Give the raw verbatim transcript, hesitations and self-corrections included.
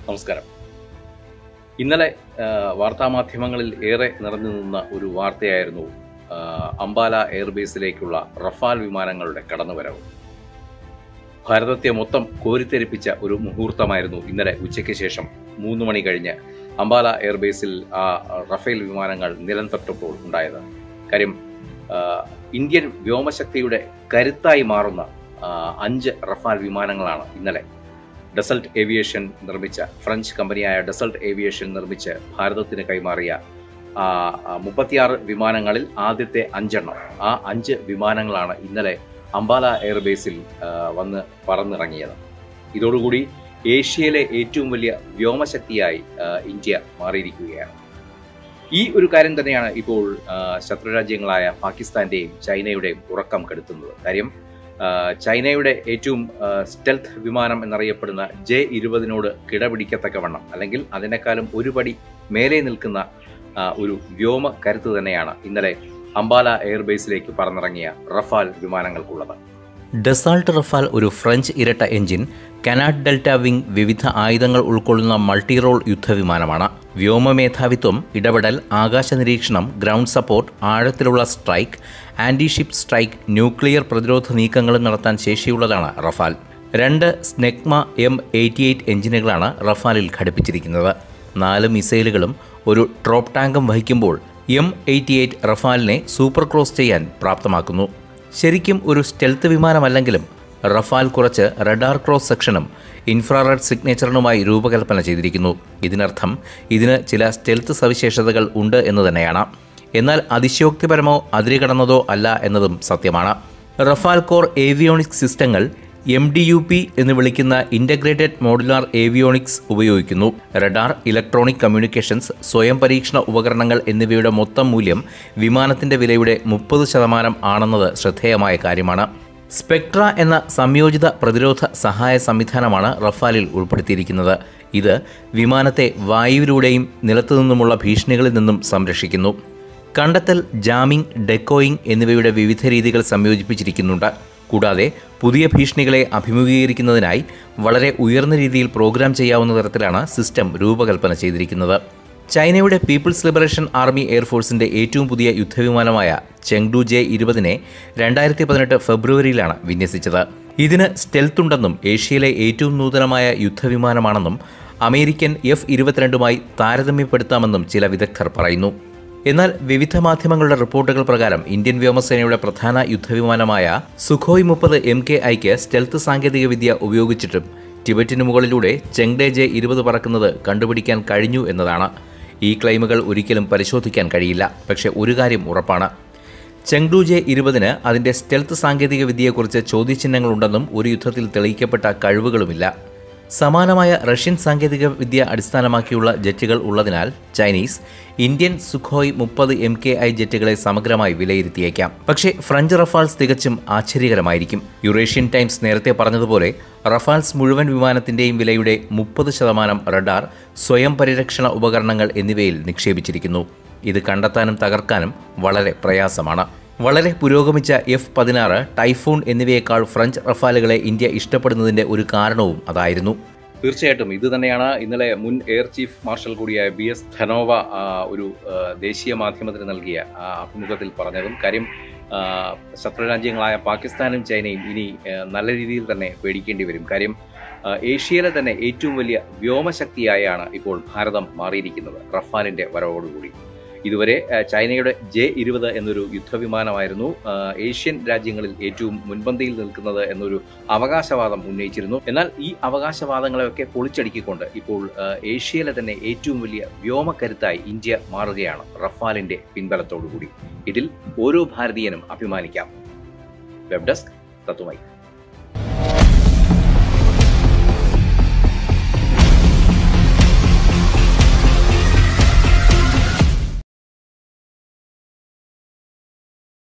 നമസ്കാരം. ഇന്നലെ വാർത്താമാധ്യമങ്ങളിൽ ഏറെ നിറഞ്ഞു നിന്ന ഒരു വാർത്തയായിരുന്നു അംബാല എയർബേസിലേക്കുള്ള റഫാൽ വിമാനങ്ങളുടെ കടന്നുവരവ്. ഭാരതത്തെ മൊത്തം കോരിത്തെരിപ്പിച്ച ഒരു മുഹൂർത്തമായിരുന്നു ഇന്നലെ ഉച്ചയ്ക്ക് ശേഷം മൂന്ന് മണി കഴിഞ്ഞ് അംബാല എയർബേസിൽ ആ റഫേൽ വിമാനങ്ങൾ നിലം തൊട്ടപ്പോൾ ഉണ്ടായത്. കാര്യം ഇന്ത്യൻ വ്യോമശക്തിയുടെ കരുത്തായി മാറുന്ന അഞ്ച് റഫാൽ വിമാനങ്ങളാണ് ഇന്നലെ ഡസൾട്ട് ഏവിയേഷൻ നിർമ്മിച്ച ഫ്രഞ്ച് കമ്പനിയായ ഡസൾട്ട് ഏവിയേഷൻ നിർമ്മിച്ച് ഭാരതത്തിന് കൈമാറിയ മുപ്പത്തിയാറ് വിമാനങ്ങളിൽ ആദ്യത്തെ അഞ്ചെണ്ണം ആ അഞ്ച് വിമാനങ്ങളാണ് ഇന്നലെ അംബാല എയർബേസിൽ വന്ന് പറന്നിറങ്ങിയത്. ഇതോടുകൂടി ഏഷ്യയിലെ ഏറ്റവും വലിയ വ്യോമശക്തിയായി ഇന്ത്യ മാറിയിരിക്കുകയാണ്. ഈ ഒരു കാര്യം തന്നെയാണ് ഇപ്പോൾ ശത്രുരാജ്യങ്ങളായ പാകിസ്ഥാന്റെയും ചൈനയുടെയും ഉറക്കം കെടുത്തുന്നത്. കാര്യം ചൈനയുടെ ഏറ്റവും സ്റ്റെൽത്ത് വിമാനം എന്നറിയപ്പെടുന്ന ജെ ഇരുപതിനോട് കിടപിടിക്കത്തക്കവണ്ണം അല്ലെങ്കിൽ അതിനേക്കാളും ഒരു പടി മേലെ നിൽക്കുന്ന ഒരു വ്യോമ കരുത്ത് തന്നെയാണ് ഇന്നലെ അംബാല എയർബേസിലേക്ക് പറന്നിറങ്ങിയ റഫാൽ വിമാനങ്ങൾക്കുള്ളത്. ഡസാൾട്ട് റഫാൽ ഒരു ഫ്രഞ്ച് ഇരട്ട എഞ്ചിൻ കനാഡ് ഡെൽറ്റ വിംഗ് വിവിധ ആയുധങ്ങൾ ഉൾക്കൊള്ളുന്ന മൾട്ടി റോൾ യുദ്ധവിമാനമാണ്. വ്യോമമേധാവിത്വം, ഇടപെടൽ, ആകാശ നിരീക്ഷണം, ഗ്രൗണ്ട് സപ്പോർട്ട്, ആഴത്തിലുള്ള strike, anti ship strike, nuclear പ്രതിരോധ നീക്കങ്ങളും നടത്താൻ ശേഷിയുള്ളതാണ് റഫാൽ. രണ്ട് സ്നെഗ്മ എം എയ്റ്റി എയ്റ്റ് എഞ്ചിനുകളാണ് റഫാലിൽ ഘടിപ്പിച്ചിരിക്കുന്നത്. നാല് മിസൈലുകളും ഒരു ട്രോപ്പ് ടാങ്കും വഹിക്കുമ്പോൾ എം എയ്റ്റി എയ്റ്റ് റഫാലിനെ സൂപ്പർ ക്രോസ് ചെയ്യാൻ പ്രാപ്തമാക്കുന്നു. ശരിക്കും ഒരു സ്റ്റെൽത്ത് വിമാനമല്ലെങ്കിലും റഫാൽ കുറച്ച് റഡാർ ക്രോസ് സെക്ഷനും ഇൻഫ്രാറെഡ് സിഗ്നേച്ചറിനുമായി രൂപകൽപ്പന ചെയ്തിരിക്കുന്നു. ഇതിനർത്ഥം ഇതിന് ചില സ്റ്റെൽത്ത് സവിശേഷതകൾ ഉണ്ട് എന്ന് തന്നെയാണ്. എന്നാൽ അതിശയോക്തിപരമോ അതിരുകടന്നതോ അല്ല എന്നതും സത്യമാണ്. റഫാൽ കോർ ഏവിയോണിക്സ് സിസ്റ്റങ്ങൾ എം ഡി യു പി എന്ന് വിളിക്കുന്ന ഇൻ്റഗ്രേറ്റഡ് മോഡുലാർ ഏവിയോണിക്സ് ഉപയോഗിക്കുന്നു. റഡാർ, ഇലക്ട്രോണിക് കമ്മ്യൂണിക്കേഷൻസ്, സ്വയം പരീക്ഷണ ഉപകരണങ്ങൾ എന്നിവയുടെ മൊത്തം മൂല്യം വിമാനത്തിൻ്റെ വിലയുടെ മുപ്പത് ശതമാനം ആണെന്നത് ശ്രദ്ധേയമായ കാര്യമാണ്. സ്പെക്ട്ര എന്ന സംയോജിത പ്രതിരോധ സഹായ സംവിധാനമാണ് റഫാലിൽ ഉൾപ്പെടുത്തിയിരിക്കുന്നത്. ഇത് വിമാനത്തെ വായുവിലൂടെയും നിലത്തുനിന്നുമുള്ള ഭീഷണികളിൽ നിന്നും സംരക്ഷിക്കുന്നു. കണ്ടെത്തൽ, ജാമിംഗ്, ഡെക്കോയിങ് എന്നിവയുടെ വിവിധ രീതികൾ സംയോജിപ്പിച്ചിരിക്കുന്നുണ്ട്. കൂടാതെ പുതിയ ഭീഷണികളെ അഭിമുഖീകരിക്കുന്നതിനായി വളരെ ഉയർന്ന രീതിയിൽ പ്രോഗ്രാം ചെയ്യാവുന്ന തരത്തിലാണ് സിസ്റ്റം രൂപകൽപ്പന ചെയ്തിരിക്കുന്നത്. ചൈനയുടെ പീപ്പിൾസ് ലിബറേഷൻ ആർമി എയർഫോഴ്സിൻ്റെ ഏറ്റവും പുതിയ യുദ്ധവിമാനമായ ചെങ്ഡു ജെ ഇരുപതിനെ രണ്ടായിരത്തി പതിനെട്ട് ഫെബ്രുവരിയിലാണ് വിന്യസിച്ചത്. ഇതിന് സ്റ്റെൽത്തുണ്ടെന്നും ഏഷ്യയിലെ ഏറ്റവും നൂതനമായ യുദ്ധവിമാനമാണെന്നും അമേരിക്കൻ എഫ് ഇരുപത്തിരണ്ടുമായി താരതമ്യപ്പെടുത്താമെന്നും ചില വിദഗ്ധർ പറയുന്നു. എന്നാൽ വിവിധ മാധ്യമങ്ങളുടെ റിപ്പോർട്ടുകൾ പ്രകാരം ഇന്ത്യൻ വ്യോമസേനയുടെ പ്രധാന യുദ്ധവിമാനമായ സുഖോയ് മുപ്പത് എം കെ ഐക്ക് സ്റ്റെൽത്ത് സാങ്കേതികവിദ്യ ഉപയോഗിച്ചിട്ടും ടിബറ്റിന് മുകളിലൂടെ ചെങ്ഡെ ജെ ഇരുപത് പറക്കുന്നത് കണ്ടുപിടിക്കാൻ കഴിഞ്ഞു എന്നതാണ്. ഈ ക്ലെയിമുകൾ ഒരിക്കലും പരിശോധിക്കാൻ കഴിയില്ല. പക്ഷേ ഒരു കാര്യം ഉറപ്പാണ്, ചെങ്ഡു ജെ ഇരുപതിന് അതിൻ്റെ സ്റ്റെൽത്ത് സാങ്കേതികവിദ്യയെക്കുറിച്ച് ചോദ്യചിഹ്നങ്ങളുണ്ടെന്നും ഒരു യുദ്ധത്തിൽ തെളിയിക്കപ്പെട്ട കഴിവുകളുമില്ല. സമാനമായ റഷ്യൻ സാങ്കേതിക വിദ്യ അടിസ്ഥാനമാക്കിയുള്ള ജെറ്റുകൾ ഉള്ളതിനാൽ ചൈനീസ് ഇന്ത്യൻ സുഖോയ് മുപ്പത് എം കെ ഐ ജെറ്റുകളെ സമഗ്രമായി വിലയിരുത്തിയേക്കാം. പക്ഷേ ഫ്രഞ്ച് റഫാൽസ് തികച്ചും ആശ്ചര്യകരമായിരിക്കും. യുറേഷ്യൻ ടൈംസ് നേരത്തെ പറഞ്ഞതുപോലെ റഫാൽസ് മുഴുവൻ വിമാനത്തിൻ്റെയും വിലയുടെ മുപ്പത് ശതമാനം റഡാർ, സ്വയം പരിരക്ഷണ ഉപകരണങ്ങൾ എന്നിവയിൽ നിക്ഷേപിച്ചിരിക്കുന്നു. ഇത് കണ്ടെത്താനും തകർക്കാനും വളരെ പ്രയാസമാണ്. വളരെ പുരോഗമിച്ച എഫ് പതിനാറ്, ടൈഫൂൺ എന്നിവയേക്കാൾ ഫ്രഞ്ച് റഫാലുകളെ ഇന്ത്യ ഇഷ്ടപ്പെടുന്നതിൻ്റെ ഒരു കാരണവും അതായിരുന്നു. തീർച്ചയായിട്ടും ഇത് തന്നെയാണ് ഇന്നലെ മുൻ എയർ ചീഫ് മാർഷൽ കൂടിയായ ബി എസ് ധനോവ ഒരു ദേശീയ മാധ്യമത്തിന് നൽകിയ അഭിമുഖത്തിൽ പറഞ്ഞതും. കാര്യം ശത്രുരാജ്യങ്ങളായ പാകിസ്ഥാനും ചൈനയും ഇനി നല്ല രീതിയിൽ തന്നെ പേടിക്കേണ്ടി വരും. കാര്യം ഏഷ്യയിലെ തന്നെ ഏറ്റവും വലിയ വ്യോമശക്തിയായാണ് ഇപ്പോൾ ഭാരതം മാറിയിരിക്കുന്നത് റഫാലിൻ്റെ വരവോടുകൂടി. ഇതുവരെ ചൈനയുടെ ജെ ഇരുപത് എന്നൊരു യുദ്ധവിമാനമായിരുന്നു ഏഷ്യൻ രാജ്യങ്ങളിൽ ഏറ്റവും മുൻപന്തിയിൽ നിൽക്കുന്നത് എന്നൊരു അവകാശവാദം ഉന്നയിച്ചിരുന്നു. എന്നാൽ ഈ അവകാശവാദങ്ങളെയൊക്കെ പൊളിച്ചടുക്കിക്കൊണ്ട് ഇപ്പോൾ ഏഷ്യയിലെ തന്നെ ഏറ്റവും വലിയ വ്യോമക്കരുത്തായി ഇന്ത്യ മാറുകയാണ് റഫാലിന്റെ പിൻബലത്തോടുകൂടി. ഇതിൽ ഓരോ ഭാരതീയനും അഭിമാനിക്കാം. വെബ് ഡെസ്ക് തത്വമൈ.